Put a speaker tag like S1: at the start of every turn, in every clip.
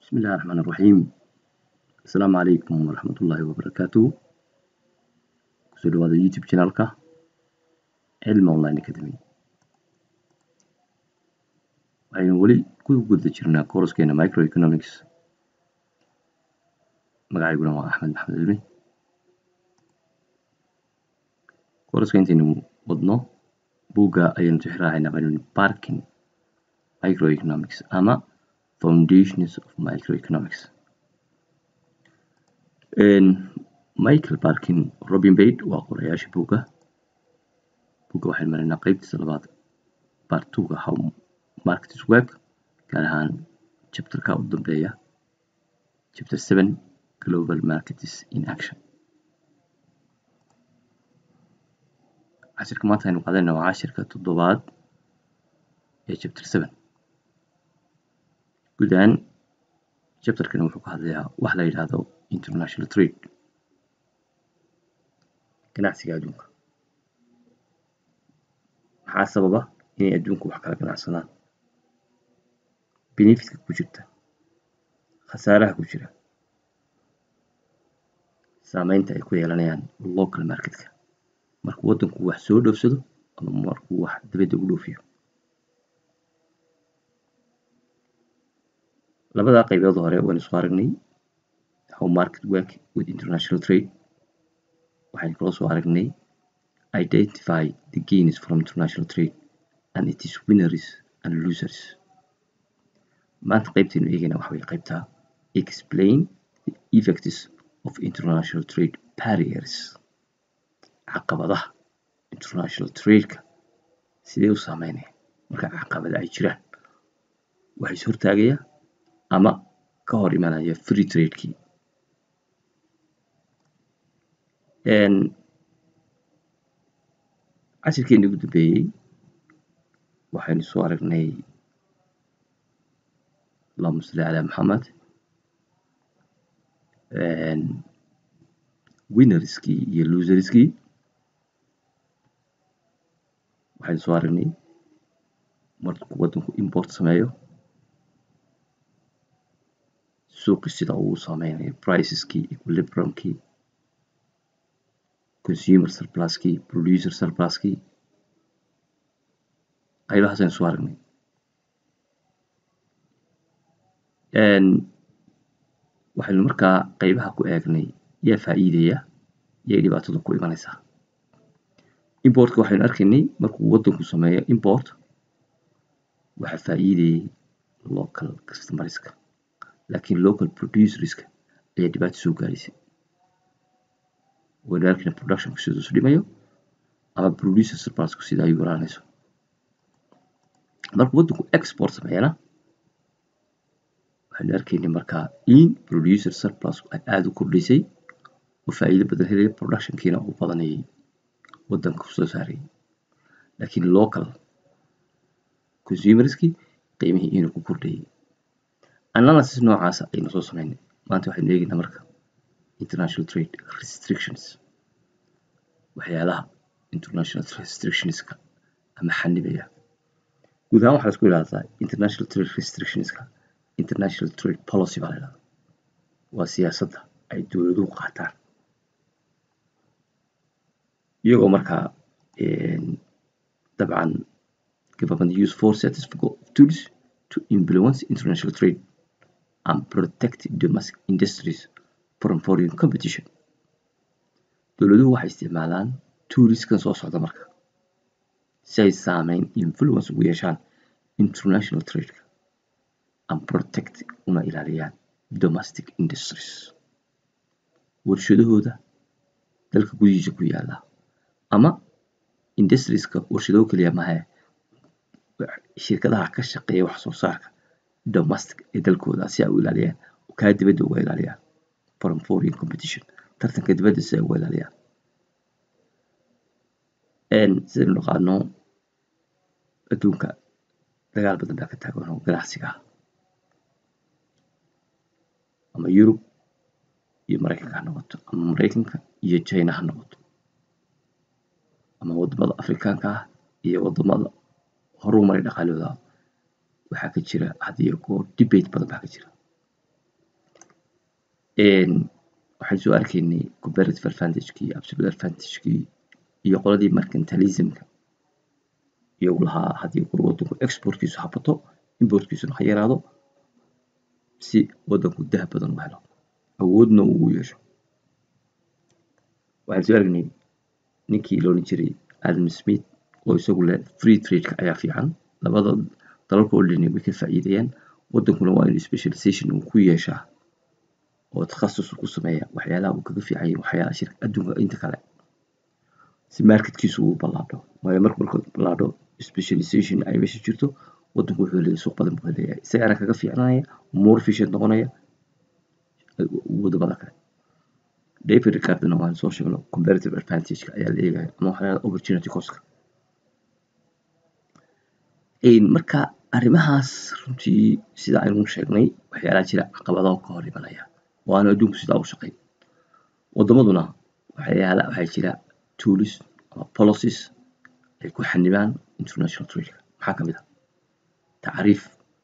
S1: بسم الله الرحمن الرحيم. السلام عليكم ورحمة الله وبركاته. kusoo dhawaada youtube channelka cilmi online academy. waxaynu weli ku guda jirnaa koorskeena microeconomics. magacayguna waa axmed maxamed cilmi. kooraska intaynu wadno buugga ayaynu tixraacaynaa qanuni Parkin microeconomics ama foundations of microeconomics. Michael Parkin Robin Bate waa qorayaasha buugga waxaynu maraynaa qaybtiisa labaad part 2 how markets work, gaar ahaan chapterka u dambeeya chapter 7 global markets in action. cashirka maanta aynu qaadanayna waa cashirka 7 ee chapter 7. guud ahaan chapterkan wuxuu ka hadlayaa wax la yidhaahdo international trade, ganacsiga adduunka. maxaa sababa inay adduunku wax kala ganacsadaan? benefitka ku jirta, khasaaraha ku jira, saameynta ay ku yeelanayaan local marketka markuu waddanku wax soo dhoofsado ama markuu wax dibadda u dhoofiyo. labada qaybood hore waan isku aragnay how market work with international trade. waxaynu kala soo aragnay identify the gains from international trade and its winners and losers. maanta qaybtaynu eegayna waxa way qaybtaa explain the effects of international trade barriers. caqabadaha international trade-ka sidee u saameynaya marka caqabada ay jiraan, waxay is hortaagaya ama ka hor imanaya free trade-kii. cashirkeena ugu dambeeyey waxaynu soo aragnay allahumma salli calaa maxamed winnerskii iyo loserskii. waxaynu soo aragnay markuu waddanku import sameeyo suuqi sida uu saameynayo priceskii, equilibriumkii, consumer surpluskii, producer surpluskii. qaybahaas aynu soo aragnay. waxaynu markaa qaybaha ku eegnay yaa faa'iidaya yay dhibaatada ku imanaysaa. importka waxaynu arkaynay markuu waddanku sameeyo import waxaa faa'iidayay local customerska, laakiin local producerska ayaa dhibaato soo gaaraysay. waynu arkayna productionku siduu isu dhimayo ama producer surplusku sida ay yaraanayso. markuu waddanku export sameeyana waxaynu arkaynay markaa in producer surplusku ay aada u kordhisay oo faa'iido badan helaya, productionkiina uu badanayay waddanka soo saarayay, laakiin local consumerskii qiimihii inuu ku kordhayay. analysis noocaasa aynu soo sameynay. maanta waxaynu eegaynaa marka international trade restrictions, waxyaalaha international restrictionska ama xanibaya. guud ahaan waxaa la isku yidhahdaa international trade restrictionska international trade policy baa la yidhahdaa. waa siyaasadda ay dowladuhu qaataan iyagoo markaa dabcan government use forces of tools to influence international trade and protect domestic industries from foreign competition. dowladuhu waxay isticmaalaan toolskan soo socda marka si ay saameyn influence ugu yeeshaan international trade-ka and protect una ilaaliyaan domestic industries, warshadahooda dalka gudihiisa ku yaala, ama industrieska warshado kaliya maahe shirkadaha ka shaqeeya wax soo saarka domestic ee dalkooda si ay u ilaaliyaan oo kaa dibadda uga ilaaliyaan from foreign competition, tartanka dibadda si ay uga ilaaliyaan. sidaynu naqaano adduunka dagaal badan baa ka taagan oo ganacsiga ah, ama Yurub iyo Mareykanka ha noqoto, ama Mareykanka iyo China ha noqoto, ama wadamada Afrikaanka ah iyo wadamada horumaray dhaqaalahooda. waxaa ka jira had iyo goor debate badan baa ka jira. waxaan soo arkaynay comparative advantage-kii, absolute advantage-kii iyo qoladii mercantilism-ka iyagu lahaa haddii wadanku exportkiisu ha bato importkiisuna ha yaraado si wadanku dahab badan u helo awoodna uu u yeesho. waxaan soo aragnay ninkii la odhan jiray Adam Smith oo isagu leh free trade-ka ayaa fiican, labada dalalka oo dhan way ka faa'iidayaan, wadankuna waa in specialization uu ku yeeshaa oo takhasus ku sameeya waxyaalaha uu kaga fiican yahay waxyaalaha shirka adduunka inta kale si marketkiisu uu ballaadho. waayo markuu ballaadho specialization ay meesha jirto wadanku wuxuu leeyahay suuq badan buu leeyahay, isagana kaga fiicnaanaya, more efficient noqonaya wadamada kale. David Ricardo waan soo sheegno comparative advantage-ka ayaa la eegaya ama waxyaalaha opportunity cost-ka. marka arrimahaas runtii sida aynu sheegnay waxyaalaha jira caqabado ka hor imanaya waana adduunku sidaa u shaqeeyo. wadamaduna waxaa jira tools ama policies ay ku xanibaan international trade-ka. maxaa ka mid ah tacriif,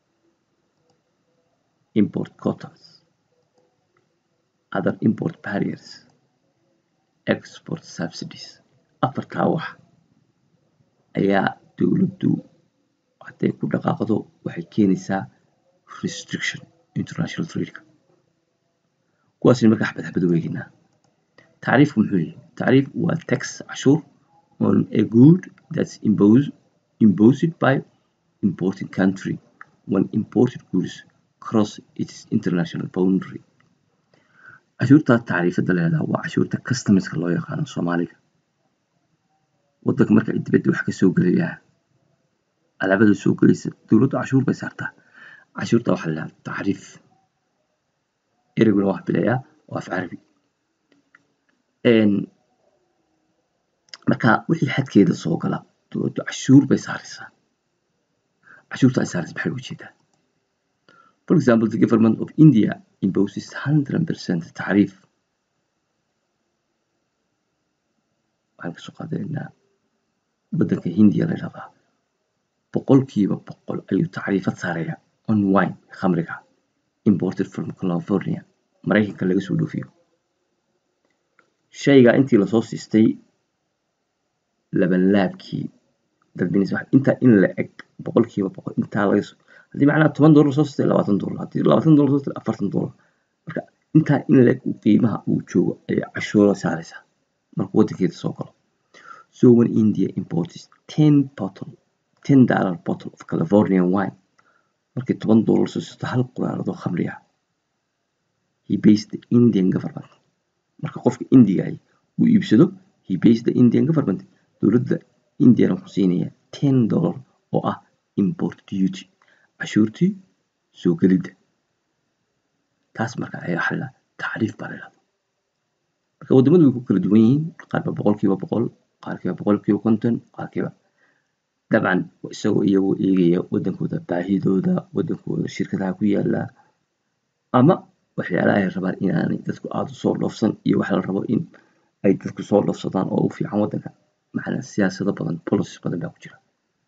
S1: import quotas, other import barriers, export subsidies. afartaa wax ayaa dowladdu hadday ku dhaqaaqdo waxay keenaysaa restriction international trade-ka. kuwaasina marka xabad u eeginaa. tacriifku muxuu yahay? tacriif waa tax cashuur on a good that's imposed by importing country when imported goods cross its international boundary. cashuurta tacriifada leedaha waa cashuurta customerska loo yaqaano Soomaaliga. wadanka marka ay dibadda wax ka soo gelayaa alaabada soo gelaysa dowladdu cashuur bay saartaa. cashuurta waxaa la yidhahdaa tacriif. eriguna wax bilayaa waa af carabi. marka wixii xadkeeda soo gala dowladdu cashuur bay saaraysaa. cashuurta ay saaraysa maxay ujeedaa? For example, the government of India imposes 100% tacriif. waxaan kasoo qaadaynaa wadanka Hindiya la yidhahdaa boqolkiiba boqol ayuu tacriifad saaraya on wine khamriga imported from California Maraykanka laga soo dhoofiyo. shayga intii lasoo siistay labanlaabkii inta in la eg boqolkiiba boqol intaa laga haddii macnaha $10 soo siistay $20, haddii $20 soo siistay $40. marka intaa in la eg qiimaha uu joogo ayay cashuuro saaraysaa marka wadankeeda soo galo. So when India imports $10 bottle of Californian wine, markii $10 soo siistay hal quraarado khamri ah, he pays the Indian government. marka qofka Indiga uu iibsado, he pays the Indian government. dowladda Indiana wuxuu siinaya $10 oo ah import duty, cashuurtii soo gelidda. taas marka ayaa xalla tacriif baa la yidhahdaa. marka wadamadu way ku kala duwan yihiin, qaarba boqolkiiba boqol, qaarkiiba boqolkiiba konton, qaarkiiba dabcan isagoo iyagoo eegaya wadankooda baahidooda, wadankooda shirkadaha ku yaala ama waxyaalaha ay rabaan inaanay dadku aada u soo dhoofsan iyo waxa la rabo in ay dadku soo dhoofsadaan oo u fiican wadanka. macnaa siyaasado badan, policies badan baa ku jira.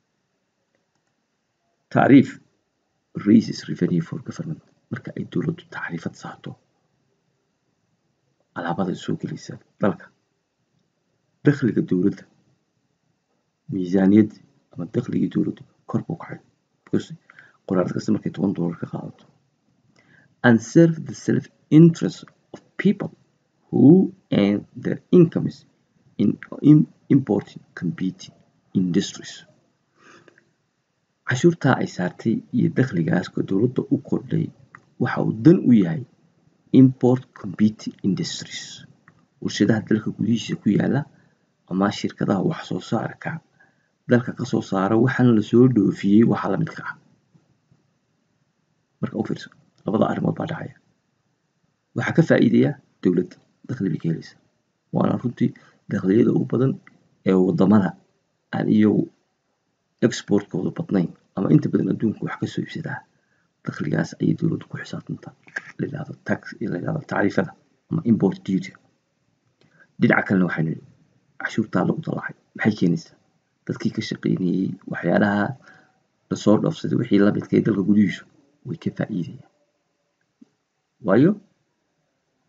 S1: tacriif raises revenue for government. marka ay dowladdu tacriifad saarto alaabada soo gelaysa dalka, dakhliga dowladda, miisaaniyadda ama dakhligii dowladdu kor buu kacay because quraarad kasta markay $10 ka qaadato and serve the self-interest of people who earn their incomes in importing competing industries. cashuurtaa ay saartay iyo dakhligaas dowladda u kordhay waxa uu dan u yahay import competing industries, warshadaha dalka gudihiisa ku yaala ama shirkadaha wax soo saarka dalka ka soo saara waxaan la soo dhoofiyey waxa la midka ah. marka u fiirso labada arrimood baa dhacaya. waxaa ka faa'iidaya dowladda, dakhli bay ka helaysa, waana runtii dakhliyada ugu badan ee wadamada aan iyagu exportkoodu badnayn ama inta badan adduunka wax ka soo iibsadaa. dakhligaas ayay dowladdu ku xisaabtantaa la yidhahdo tax iyo la yidhahdo tacriifada ama import duty. dhinaca kalena waxaynu nidhi cashuurtaa lagu dallacay maxay keenaysaa? dadkii ka shaqaynayey waxyaalaha lasoo dhoofsaday wixii la midka ee dalka gudihiisu way ka faa'iidayaan. waayo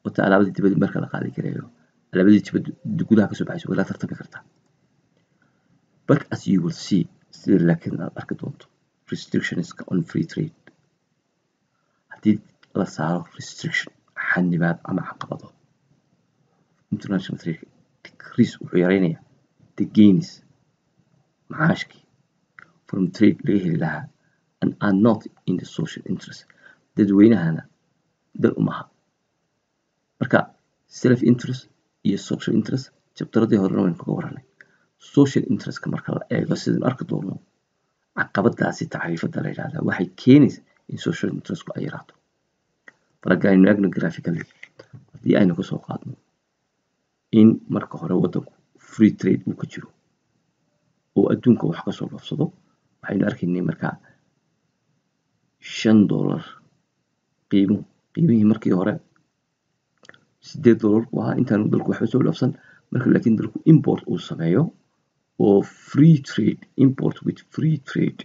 S1: oo ta alaabadii dibadda marka la qaadi karayo alaabadii dibadda gudaha kasoo baxayso way la tartami kartaa. But as you will see, sida laakiin aad arki doonto, restrictions on free trade haddii la saaro restriction xanibaad ama caqabado, international trade decrease wuxuu yareynayaa the gains macaashkii from trade laga heli lahaa and are not in the social interest. dadweynahana dan umaha. Marka self interest iyo social interest jabtaradii horena waynu kaga waranay. social interestka marka la eego sidaan arki doono, caqabadaasi tacriifada la yidhaahdaa waxay keenaysaa in social interestku ay yaraato. Faraga aynu eegno graphically, haddii aynu kasoo qaadno in marka hore waddanku free trade uu ka jiro oo adduunka wax kasoo dhoofsado, waxaynu arkaynay markaa $5 qiimihii markii hore $8 buu ahaa intaanu dalku waxba soo dhoofsan. marka laakiin dalku import uu sameeyo oo free trade, import with free trade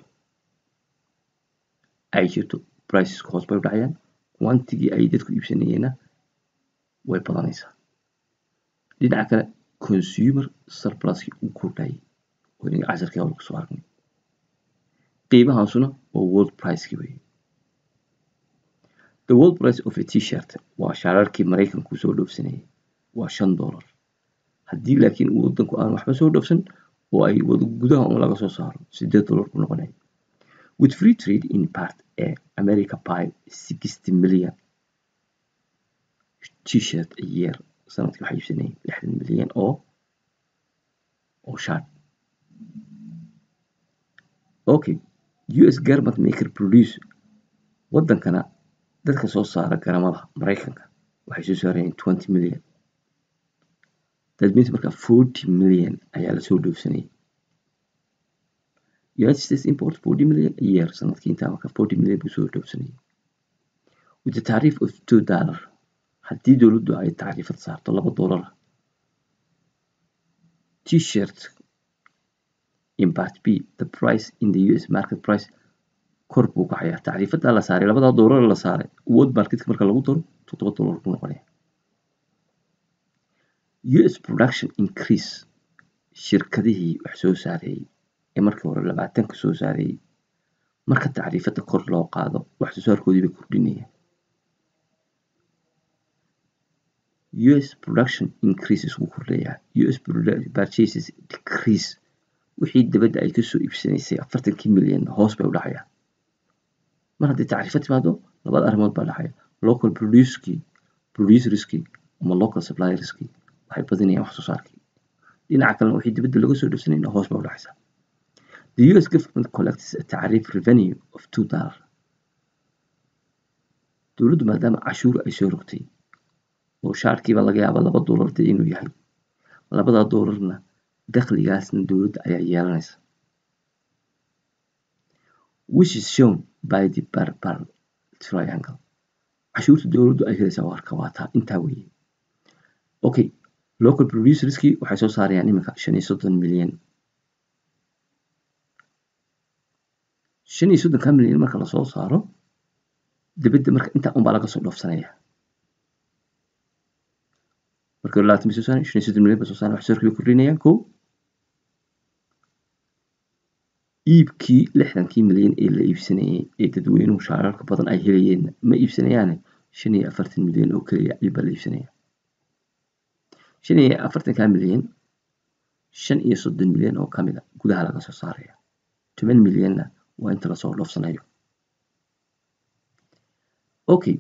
S1: ay jirto, priceska hoos bay u dhacayaan, quantity ay dadku iibsanayeenna way badanaysaa. dhinaca kale consumer surpluskii uu kordhayay oo inaga casharkii hore kusoo aragnay, qiimahaasuna waa world pricekii weeye. The world price of a t-shirt waa shaararkii Maraykanku soo dhoofsanayay waa $5. haddii laakiin uu waddanku aan waxba soo dhoofsan oo ay gudaha un laga soo saaro $8 ku noqonaya. With free trade in part A, America buy 60 million t-shirt a year. sanadkii waxay iibsanayeen 60 milyan oo shaar. Okay, US garment maker produce, waddankana dadka soo saara garamada Maraykanka waxay soo saarayeen 20 million. That means marka 40 million ayaa la soo dhoofsanayay. United States import 40 million a year, sanadkii intaa marka 40 million buu soo dhoofsanayay. With the tariff of $2, haddii dowladdu ay tacriifad saarto $2, t-shirt in part B, the price in the US market price kor buu kacayaa. tacriifada la saaray $2 la saaray world marketka marka lagu daro $7 buu noqonaya. US production increase, shirkadihii wax soo saarayay ee markii hore 20 ka soo saarayay marka tacriifada kor loo qaado wax soo saarkoodii bay kordhinayaan. US production increases wuu kordhayaa. US purchases decrease, wixii dibadda ay kasoo iibsanaysay 40 milyan hoos bay u dhacayaan. mar haddii tacriifad timaado labada arrimood baa dhacaya. local producerskii ama local supplierskii waxay badinayaan wax soo saarkii. dhinaca kalena wixii dibadda laga soo dhoofsanayna hoos bay u dhacaysaa. The US government collects a tariff revenue of $2. dowladdu maadaama cashuur ay soo rogtay oo shaarkiiba laga yaaba $2 inuu yahay, $2 dakhligaasna dowladda ayaa yeelanaysa. Which is shown by the purple triangle. cashuurta dowladdu ay helaysaa warka waa taa intaa weeye. Okay, local producerskii waxay soo saarayaan iminka 35 milyan. 35 milyan marka la soo saaro dibadda marka intaa unbaa laga soo dhoofsanaya. marka 35 milyan ba soo saaraan wax soo saarkii kordhinayaan. iibkii 60 milyan ee la iibsanayay ee dadweynuhu shaararka badan ay helayeen ma iibsanayaane 45 milyan oo kaliya ayuu la iibsanaya. 45 milyan 35 milyan oo kamid ah gudaha laga soo saaraya. 10 milyanna waa inta la soo dhoofsanayo. Okay,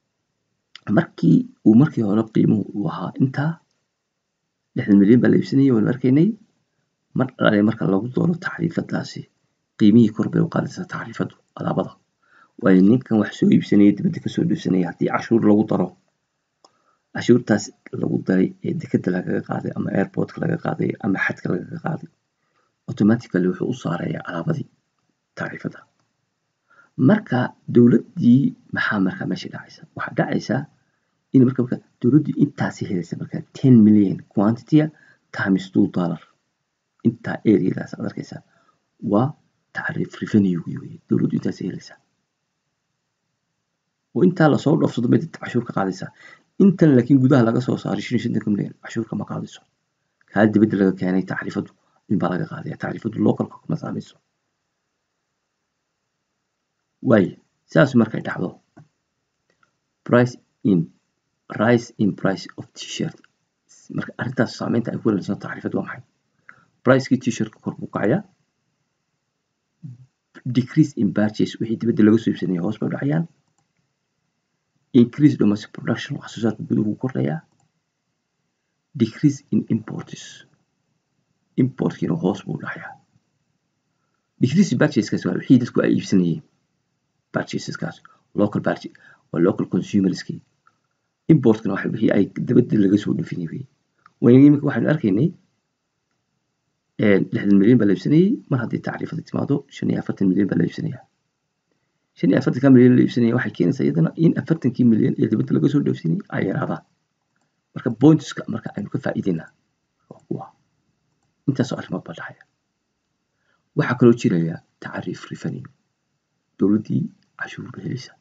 S1: markii hore qiimuhu uu ahaa intaa 60 milyan baa la iibsanayay waan arkaynay. marka lagu daro tacriifadaasi qiimihii kor bay u qaadaysaa tacriifadu alaabada. waayo ninkan wax soo iibsanayay dibadda kasoo dhoofsanayay haddii cashuur lagu daro, cashuurtaas lagu daray ee dekedda lagaga qaaday ama airportka laga qaaday ama xadka lagaga qaaday, automatically wuxuu u saarayaa alaabadii tacriifada. marka dowladdii maxaa markaa meesha dhacaysa? waxaa dhacaysaa in marka dowladdii intaasi helaysa marka 10 milyan quantity times $2. intaa areadaas aad arkaysaa waa tacriif revenue weeye. dowladdu intaasi helaysaa oo intaa lasoo dhoofsado bay dadka cashuur ka qaadaysaa. intan laakiin gudaha laga soo saaray 55 milyan cashuurka ma qaadayso kaa dibadda laga keenay tacriifadu inbaa laga qaadaya tacriifadu localka kuma saamayso waayo saas markay dhacdo rise in price of t-shirt marka arrintaas saameynta ay ku leedahay tacriifadu waa maxay pricekii t-shirtka kor buu kacayaa decrease in purchase wixii dibadda laga soo iibsanaya hoos bay u dhacayaan increase domestic production wax soo saarka guduhu kordhayaa decrease in importkiina hoos buu u dhacayaa decrease in purchaseskaas waa wixii dadku ay iibsanayeen purchaseskaas local consumerskii importkana waxa wixii ay dibadda laga soo dhufinayay wayna imika waxaanu arkaynay 60 milyan baa la iibsanayay mar haddii tacriifada timaado 45 milyan baa la iibsanayaa 45 milyan la iibsanaya waxay keenaysaa iyadana in 40 milyan ee dibadda laga soo dhoofsinay ay yaraadaan marka pointska marka aynu ka faa'iideynaa waa kuwa intaasoo arrimood baa dhacaya waxaa kaloo jiraya tacriif revenue dowladdii cashuur bay helaysaa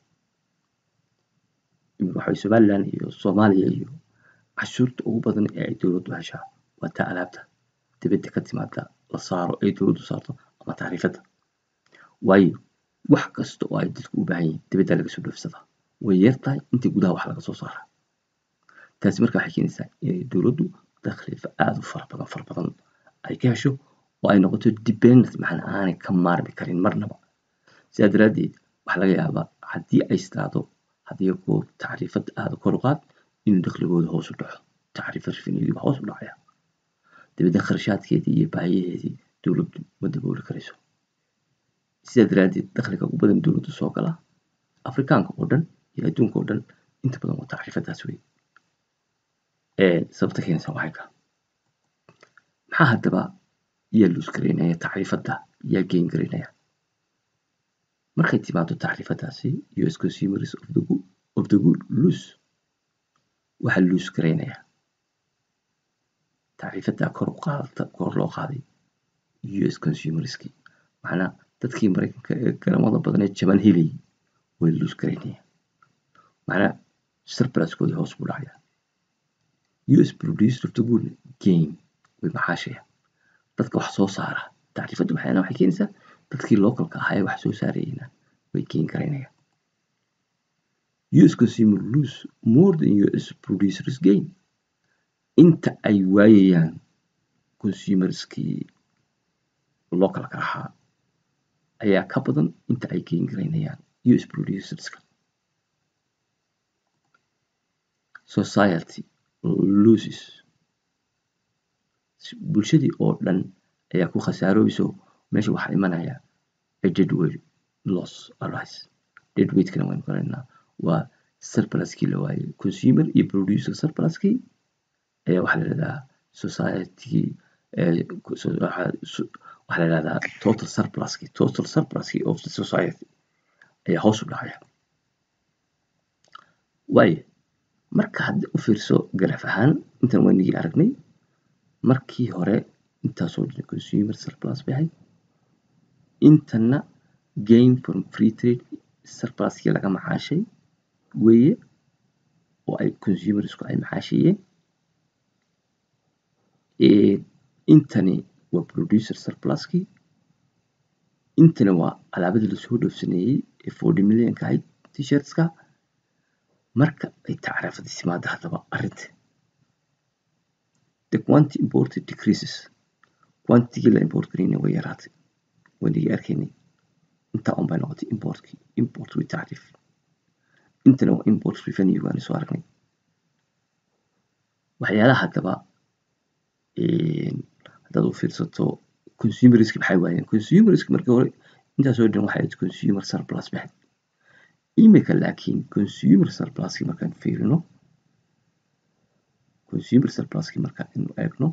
S1: waxay Somaliland iyo Soomaaliya iyo cashuurta ugu badan ee ay dowladdu heshaa waa taa alaabta dibadda ka timaada la saaro ay dowladdu saarto ama tacriifada waayo wax kasta oo ay dadku u baahan yihiin dibadda laga soo dhoofsadaa way yartahay intii gudaha wax laga soo saaraa taasi marka waxay keenaysaa inay dowladdu dakhli aad u fara badan ay ka hesho oo ay noqoto dependent macna aanay ka maarmi karin marnaba sidaa daraaddeed waxaa laga yaabaa haddii ay istaado haddii goor tacriifad aad kor u qaad inuu dakhligooda hoos u dhaco tacriifad revenue hoos u dhacaya dibadda kharashaadkeedii iyo baahiyaheedii dowladdu ma dabooli karayso sidaa daraaddeed dakhliga ugu badan dowladdu soo gala afrikaanka oo dhan iyo adduunka oo dhan inta badan waa tacriifadaas wey sababta keenaysa waxay ka maxaa haddaba yaa luus garaynaya tacriifada yaa gain garaynaya markay timaado tacriifadaasi US consumers of the good lose waxaa luus garaynaya tacriifada kor loo qaaday US consumerskii macnaa dadkii Mareykanka ee garamada badan ee jaban helayay way luus garaynayaan macnaa surpluskoodii hoos buu dhacayaa US produced of the good gain way maxaashaya dadka wax soo saara tacriifadu waxay keenaysaa dadkii localka ahaa ee wax soo saarayayna way gain garaynayaan US consumer lose more than US producers gain inta ay waayayaan consumerskii localka ahaa ayaa ka badan inta ay gain garaynayaan US producerska society loses bulshadii oo dhan ayaa ku khasaarooyso meesha waxaa imanaya a deadweight loss arise deadweightkana waynu garanaa waa surpluskii la waayay consumer iyo producer surpluskii ayaa waxaa la yidhahdaa society waxaa la yidhahdaa total surpluskii of the society ayaa hoos u dhacaya waayo marka haddii u fiirso graf ahaan intan waynagii aragnay markii hore intaasoo dhan consumer surplus bay ahayd intana gain from free trade surpluskii laga macaashay weeye oo ay consumersku ay macaashayeen intani waa producer surpluskii intana waa alaabadii lasoo dhoofsaneeyey ee 40 milyanka ahayd t-shirtska marka ay tacriifadii timaado haddaba arrinta the quantity imported decreases quantity la import gareynay way yaraatay waynagii arkaynay intaa un bay noqotay import with tacriif intana waa import revenue waana soo aragnay waxyaalaha haddaba haddaad u fiirsato consumerski maxay waayeen consumerski markii hore intaasoo dhan waxay ahayd consumer surplus baxay imika laakiin consumer surpluskii markaan fiirino consumer surpluskii markaan inu eegno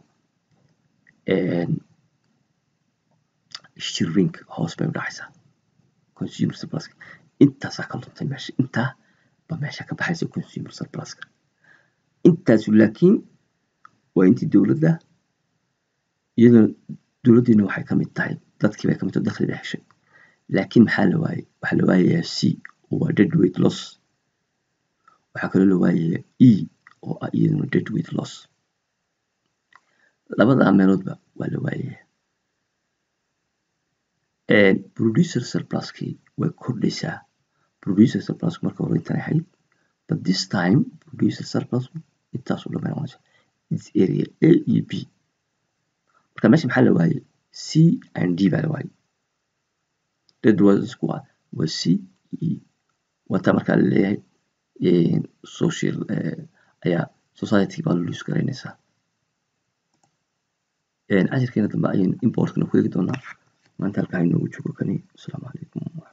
S1: shilling hoos bay u dhacaysaa consumer surpluska intaasaa ka luntay meesha intaa ba meesha ka baxaysa consumer surpluska intaasu laakiin waa intii dowladda iyadoo dowladdiina waxay ka mid tahay dadkii bay ka mid tahay dakhli bay heshay laakiin maxaa la waayay waxaa la waayayaa c waa deadweight loss waxaa kaloo la waayayaa e oo ah iyaduna deadweight loss. Labada meeloodba waa la waayaya. Producer surpluskii way kordhaysaa. Producer surplus marka hore intan ahayd, but this time producer surplus intaasuu dhammaan noqonaysa. It's area A iyo B. Marka meesha maxaa la waayay? C and D baa la waayay. Deadweight waa C iyo E. Wata markaa la leeyahay social ayaa society baa lose garaynaysaa. cashirkeena dambe ayaynu importkana ku eegi doonaa. maanta halkaa inoogu joogo kani. Asalaamu calaykum.